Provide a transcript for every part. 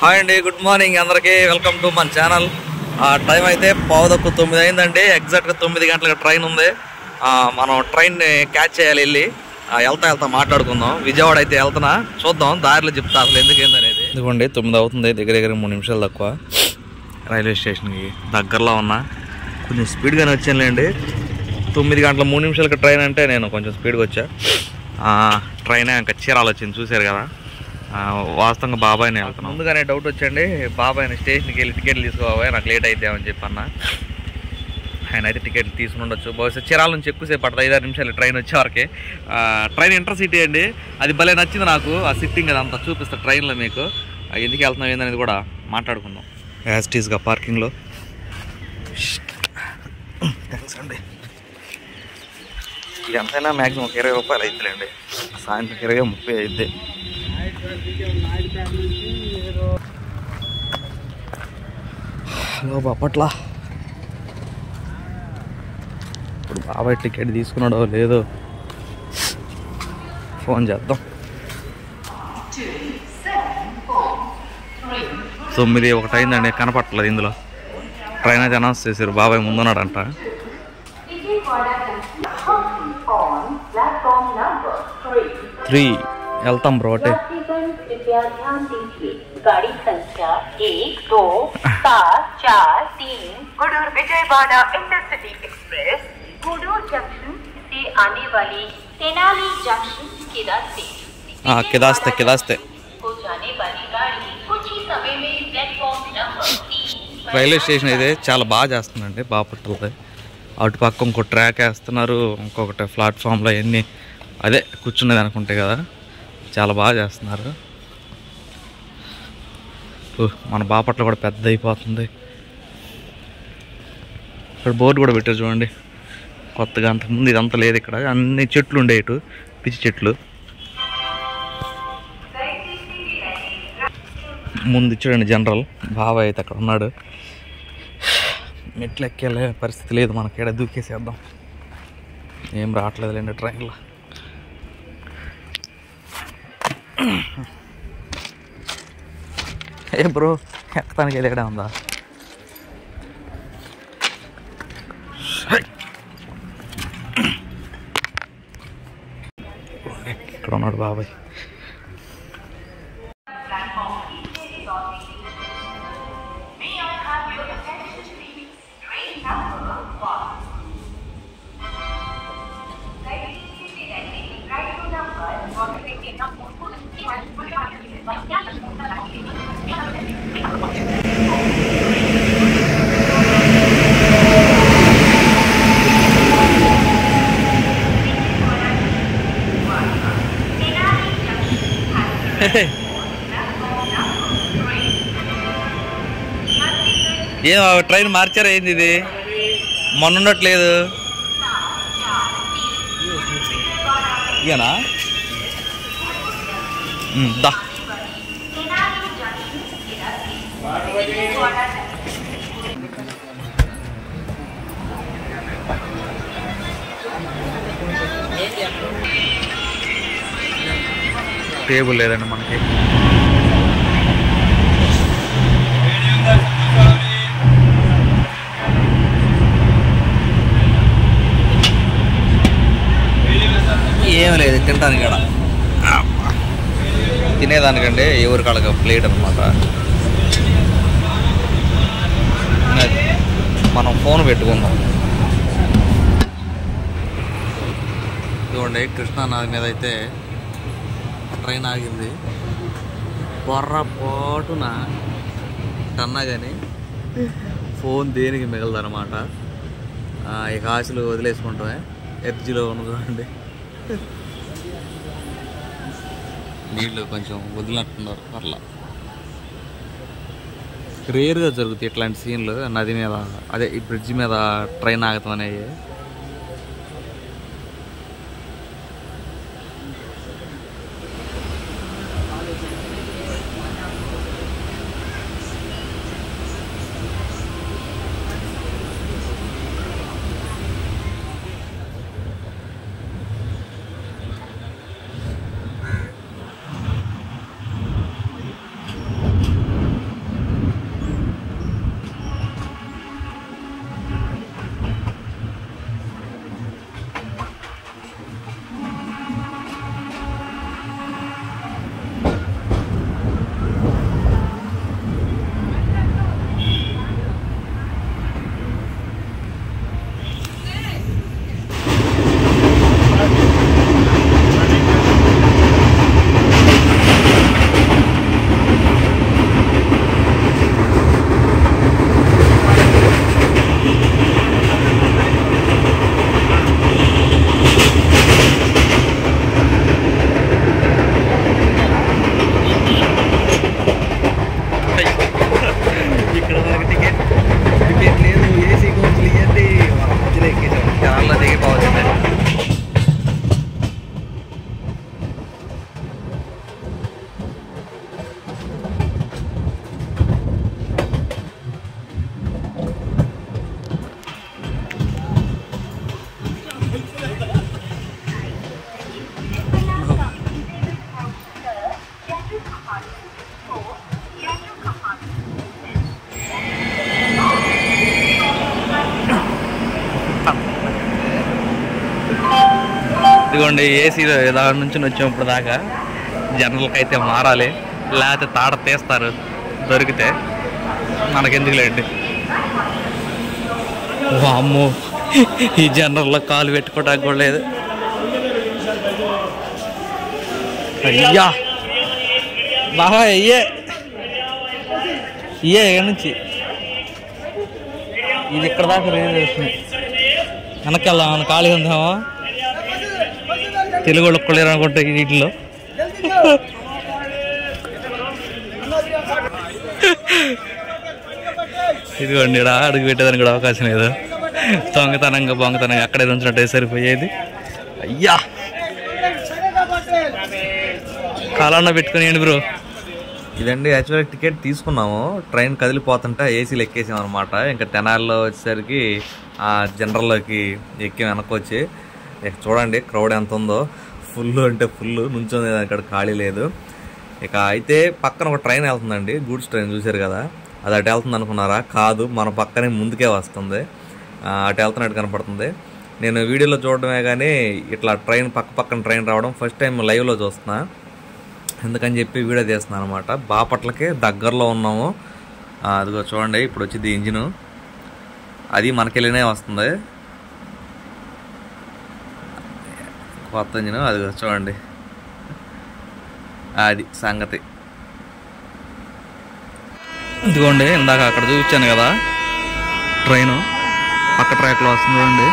Hi అండి, good morning అందరికీ. Welcome to మన ఛానల్. టైం అయితే 8:09 అయిందండి. ఎగ్జాక్ట్గా 9 గంటలకు ట్రైన్ ఉంది. మనం ట్రైన్ని క్యాచ్ చేయాలి. వెళ్ళి వెళ్తా మాట్లాడుకుందాం. విజయవాడ అయితే వెళ్తున్నా, చూద్దాం దారిలో చెప్తా అసలు ఎందుకేందనేది. ఇదిగోండి 9 అవుతుంది, దగ్గర 3 నిమిషాలు తక్కువ. రైల్వే స్టేషన్కి దగ్గరలో ఉన్నా, కొంచెం స్పీడ్గానే వచ్చానులేండి. 9 గంటల 3 నిమిషాలకి ట్రైన్ అంటే నేను కొంచెం స్పీడ్గా వచ్చా. ట్రైన్ ఇంకా చీరాలు వచ్చింది చూశారు కదా. వాస్తవంగా బాబాయ్ని వెళ్తున్నాను. ముందుగానే డౌట్ వచ్చండి, బాబాయ్ని స్టేషన్కి వెళ్ళి టికెట్లు తీసుకోవాలి, నాకు లేట్ అయిద్దామని చెప్పి అన్న. ఆయన అయితే టికెట్లు తీసుకుని ఉండొచ్చు. బహుశా చీరాల నుంచి ఎక్కువసేపు పడుతుంది, 5-6 నిమిషాలు ట్రైన్ వచ్చేవరకే. ట్రైన్ ఇంటర్సిటీ అండి, అది భలే నచ్చింది నాకు. ఆ సిట్టింగ్ అదంతా చూపిస్తా ట్రైన్లో మీకు. ఎందుకు వెళ్తున్నాం ఏందనేది కూడా మాట్లాడుకుందాం. యాజ్ ఇట్ ఈస్గా పార్కింగ్లో. థ్యాంక్స్ అండి. ఎంతైనా మ్యాక్సిమం 20 రూపాయలు అవుతుందండి. సాయంత్రం 20-30 అయిద్ది. హలో బాపట్ల. ఇప్పుడు బాబాయ్ టికెట్ తీసుకున్నాడో లేదో ఫోన్ చేద్దాం. 9:01 అయిందండి, కనపట్టలేదు ఇందులో. ట్రైన్ అయితే అనౌన్స్ చేశారు, బాబాయ్ ముందున్నాడంట. వెళ్తాం బ్రో. అంటే गाड़ी संख्या 1, 2, 7, 4, 3 Gudur Vijayawada intercity express Gudur junction से आने वाली तेनाली जंक्शन किदास्ते को जाने वाली गाड़ी कुछ ही समय में प्लेटफॉर्म नंबर 3. రైల్వే స్టేషన్ అయితే చాలా బాగా చేస్తుందండి బాపట్లది. అటు పక్క ఇంకో ట్రాక్ వేస్తున్నారు, ఇంకొకటి ప్లాట్ఫామ్లో అన్నీ అదే కూర్చునేది అనుకుంటే కదా, చాలా బాగా చేస్తున్నారు. మన బాపట్ల కూడా పెద్ద అయిపోతుంది. ఇక్కడ బోర్డు కూడా పెట్టారు చూడండి కొత్తగా. అంతకుముందు ఇదంతా లేదు, ఇక్కడ అన్ని చెట్లు ఉండే, ఇటు పిచ్చి చెట్లు. ముందు చూడండి జనరల్. బాబాయ్ అయితే అక్కడ ఉన్నాడు. మెట్లు ఎక్కేలే పరిస్థితి లేదు మనకి, ఇక్కడ దూకేసేద్దాం. ఏం రావట్లేదులేండి ట్రైన్లో. ఏ బ్రో, ఎక్కడానికి వెళ్ళి ఎక్కడే ఉందా? ఇక్కడ ఉన్నాడు బాబాయ్. ఏం ట్రైన్ మార్చారా ఏంది? ఇది మొన్న ఉండట్లేదు ఇయనా దా. టేబుల్ లేదండి మనకి. ఏం లేదు తినడానికి, ఇక్కడ తినేదానికండి ఎవరి కాళ్ళకి ప్లేట్ అనమాట. మనం ఫోన్ పెట్టుకుందాం. చూడండి కృష్ణానది మీద అయితే ట్రైన్ ఆగింది. పొర్రపాటున కన్నా కానీ ఫోన్ దేనికి మిగలదనమాట. ఇక ఆశలు వదిలేసుకుంటామే. ఎర్జీలో ఉన్నదండి, నీళ్ళు కొంచెం వదిలినట్టున్నారు. అట్లా రేర్గా జరుగుతాయి ఇట్లాంటి సీన్లు. నది మీద అదే ఈ బ్రిడ్జ్ మీద ట్రైన్ ఆగటం అనేవి. ఇదిగోండి ఏసీ దాని నుంచి వచ్చాం ఇప్పుడు దాకా. జనరల్కి అయితే మారాలి, లేకపోతే తాడ తీస్తారు దొరికితే, మనకెందుకు లేండి. అమ్మో ఈ జనరల్లో కాలు పెట్టుకోవడానికి కూడా లేదు. అయ్యా బాబా అయ్యే ఇక్కడ నుంచి ఇది ఇక్కడ దాకా రేజ్ వస్తుంది. వెనక్కి వెళ్దాం, మన ఖాళీ ఉందామా? తెలుగు వాళ్ళు ఒక్కలేరు అనుకుంటే వీటిలో. ఇదిగోండి ఇక్కడ అడుగు పెట్టేదానికి కూడా అవకాశం లేదు. బొంగతనంగా అక్కడే ఉంచినట్టే సరిపోయేది. అయ్యా కాలన్నా పెట్టుకుని బ్రో. ఇదండి యాక్చువల్గా టికెట్ తీసుకున్నాము, ట్రైన్ కదిలిపోతుంటే ఏసీలు ఎక్కేసాం అనమాట. ఇంకా తెనాలిలో వచ్చేసరికి జనరల్లోకి ఎక్కి వెనక్కి వచ్చి చూడండి క్రౌడ్ ఎంత ఉందో. ఫుల్ అంటే ఫుల్, నుంచొని అక్కడ ఖాళీ లేదు. ఇక అయితే పక్కన ఒక ట్రైన్ వెళ్తుందండి, గూడ్స్ ట్రైన్ చూసారు కదా, అది అటు వెళ్తుంది అనుకున్నారా? కాదు, మన పక్కనే ముందుకే వస్తుంది, అటు వెళ్తున్నట్టు కనపడుతుంది. నేను వీడియోలో చూడడమే కానీ ఇట్లా ట్రైన్ పక్కన ట్రైన్ రావడం ఫస్ట్ టైం లైవ్లో చూస్తున్నా. ఎందుకని చెప్పి వీడియో తీస్తున్నాను అనమాట. బాపట్లకి దగ్గరలో ఉన్నాము. అదిగో చూడండి ఇప్పుడు వచ్చింది ఇంజిన్, అది మనకెళ్ళినే వస్తుంది కొత్త ఇంజిన్. అదిగో చూడండి, అది సంగతి. ఇదిగోండి ఇందాక అక్కడ చూపించాను కదా ట్రైను, పక్క ట్రాక్లో వస్తుంది చూడండి.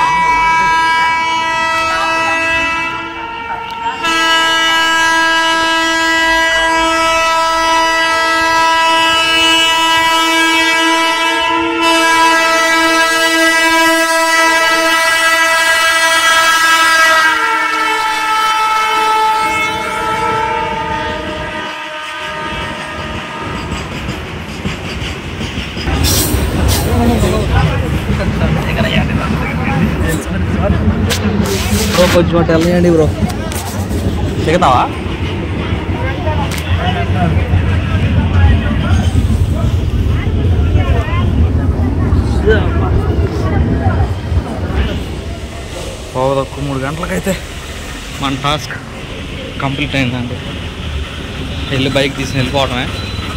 బ్రో కొంచెం అటు వెళ్ళండి బ్రో, దిగుతావా? తక్కువ 3 గంటలకైతే మన టాస్క్ కంప్లీట్ అయిందండి. వెళ్ళి బైక్ తీసుకుని వెళ్ళిపోవటమే.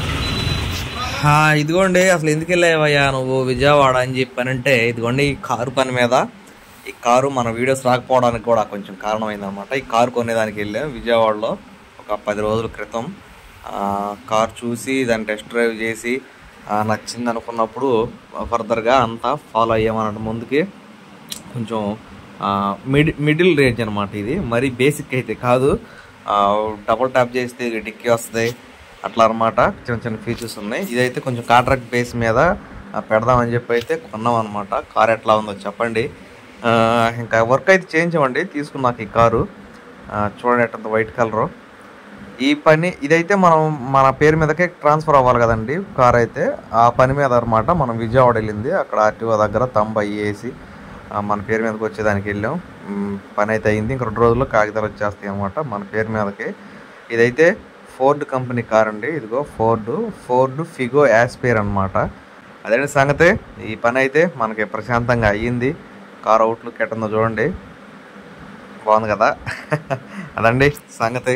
ఇదిగోండి అసలు ఎందుకు వెళ్ళావయ్యా నువ్వు విజయవాడ అని చెప్పానంటే, ఇదిగోండి ఈ కారు పని మీద. ఈ కారు మన వీడియోస్ రాకపోవడానికి కూడా కొంచెం కారణమైందనమాట. ఈ కారు కొనేదానికి వెళ్ళాం విజయవాడలో ఒక 10 రోజుల క్రితం. కార్ చూసి దాన్ని టెస్ట్ డ్రైవ్ చేసి నచ్చింది అనుకున్నప్పుడు ఫర్దర్గా అంతా ఫాలో అయ్యామన్నట్టు ముందుకి. కొంచెం మిడిల్ రేంజ్ అనమాట ఇది, మరీ బేసిక్ అయితే కాదు. డబుల్ ట్యాప్ చేస్తే డిక్కీ వస్తుంది అట్లా అనమాట, చిన్న చిన్న ఫీచర్స్ ఉన్నాయి. ఇదైతే కొంచెం కాంట్రాక్ట్ బేస్ మీద పెడదామని చెప్పి అయితే కొన్నాం అనమాట. కార్ ఎట్లా ఉందో చెప్పండి. ఇంకా వర్క్ అయితే చేయించామండి తీసుకున్నాక ఈ కారు. చూడండి ఎట్ట వైట్ కలరు. ఈ పని ఇదైతే మన పేరు మీదకే ట్రాన్స్ఫర్ అవ్వాలి కదండి కార్ అయితే. ఆ పని మీద అనమాట మనం విజయవాడ వెళ్ళింది. అక్కడ ఆర్టీఓ దగ్గర తంబ అయ్యేసి మన పేరు మీదకి వచ్చేదానికి వెళ్ళాం. పని అయితే అయింది, ఇంక 2 రోజుల్లో కాగితాలు వచ్చేస్తాయి అనమాట మన పేరు మీదకి. ఇదైతే ఫోర్డ్ కంపెనీ కార్ అండి. ఇదిగో ఫోర్డ్ ఫిగో యాస్పైర్ అనమాట. అదేంటి సంగతి. ఈ పని అయితే మనకి ప్రశాంతంగా అయ్యింది. కార్ అవుట్లుక్ ఎట్టుందో చూడండి, బాగుంది కదా. అదండి సంగతి.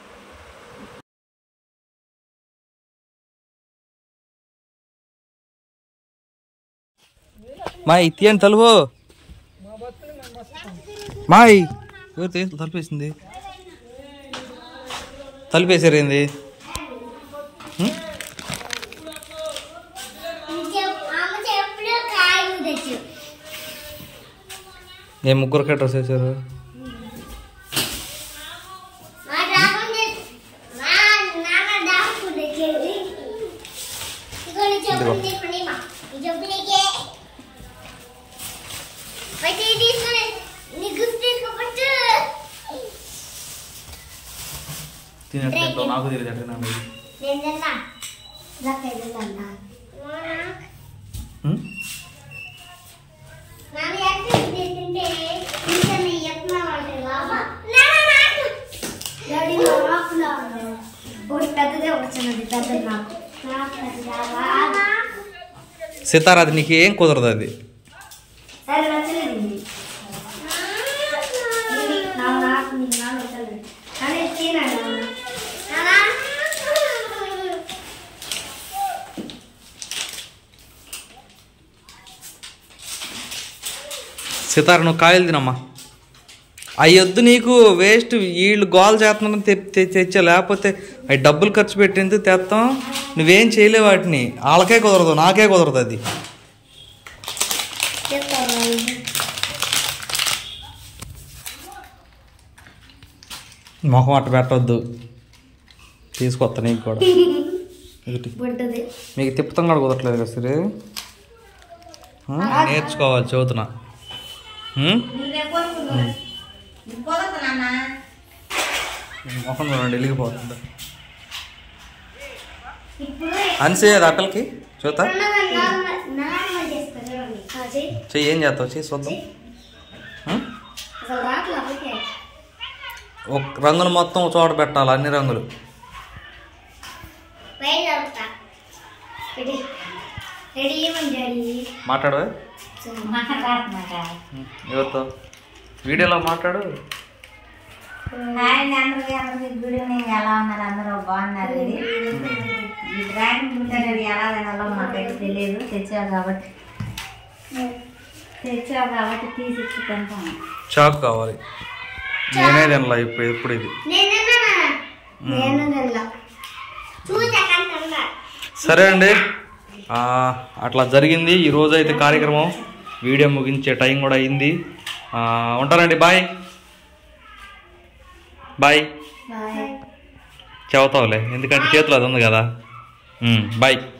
మాయ్ తీయండి తలుపు. మాయ్ తలుపేసింది, తలుపేసారేంది? నేను 3 డ్రెస్ వేసారు. నాకు తెలియదు. సితారా అది నీకు ఏం కుదరదు. అది సితార నువ్వు కాయలు తినమ్మా. అయ్యొద్దు నీకు వేస్ట్, వీళ్ళు గోల్ చేస్తున్నారని తెచ్చా, లేకపోతే అవి డబ్బులు ఖర్చు పెట్టేందుకు తెస్తాం. నువ్వేం చేయలేవు వాటిని, వాళ్ళకే కుదరదు, నాకే కుదరదు. అది మొహం అట్ట పెట్టవద్దు, తీసుకొస్తా నీకు కూడా. మీకు తిప్పుతాం కూడా కుదరట్లేదు కదా సరే, నేర్చుకోవాలి చదువుతున్నా. మొహం చూడండి వెలిగిపోతుంది. అనిసేది అక్కలకి చూతా చెయ్యి, ఏం చేస్తావు చెయ్యి చూద్దాం. ఒక రంగులు మొత్తం చోట పెట్టాలి, అన్ని రంగులు. మాట్లాడు, ఎవరితో వీడియోలో మాట్లాడు. అందరికి గుడ్ ఈవినింగ్. ఎలా ఉన్నారు అందరూ? బాగున్నారు. ఈ డ్రాగన్ ఫ్రూట్ అనేది ఎలా తినాలో మాకైతే తెలియదు. తెచ్చావు కాబట్టి తీసి ఇచ్చి తింటాను. చాకు కావాలి, నేనే తినలా ఇప్పుడు. ఎప్పుడు ఇది సరే అండి, అట్లా జరిగింది ఈరోజు అయితే కార్యక్రమం. వీడియో ముగించే టైం కూడా అయింది. ఉంటారండి, బాయ్ బాయ్. చెబుతావులే, ఎందుకంటే చేతిలో అది ఉంది కదా. బాయ్.